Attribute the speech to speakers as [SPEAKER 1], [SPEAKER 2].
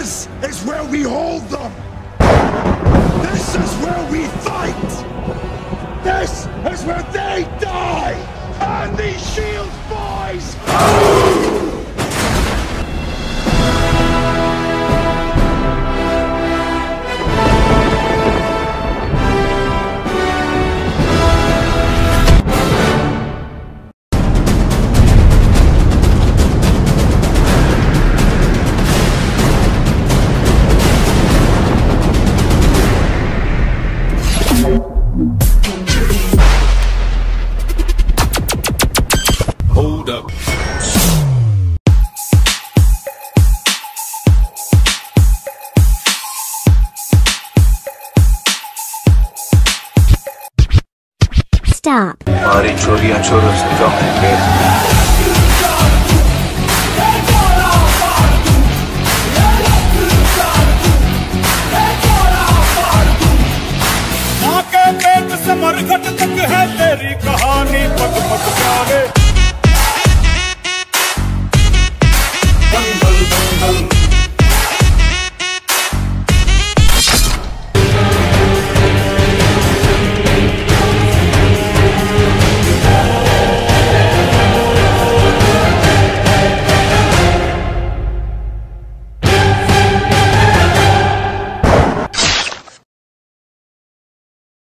[SPEAKER 1] This is where we hold them! This is where we fight! This is where they die! And these shields, boys!
[SPEAKER 2] Hold up.
[SPEAKER 3] Stop.
[SPEAKER 4] हमारी छोरियां छोरों से कम है
[SPEAKER 5] मरघट तक है तेरी कहानी पग पग प्यारे।